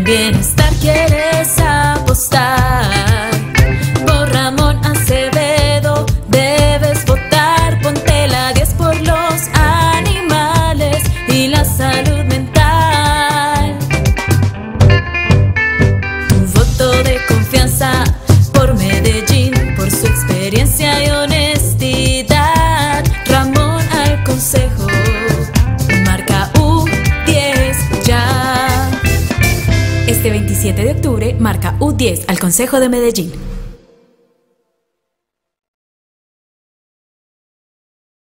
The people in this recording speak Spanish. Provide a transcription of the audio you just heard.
Bienestar quieres apostar. Por Ramón Acevedo debes votar. Ponte la 10 por los animales y la salud mental. Un voto de confianza por Medellín, por su experiencia y honestidad. Ramón al consejo, marca U10 ya. Este 27 de octubre, marca U10 al Consejo de Medellín.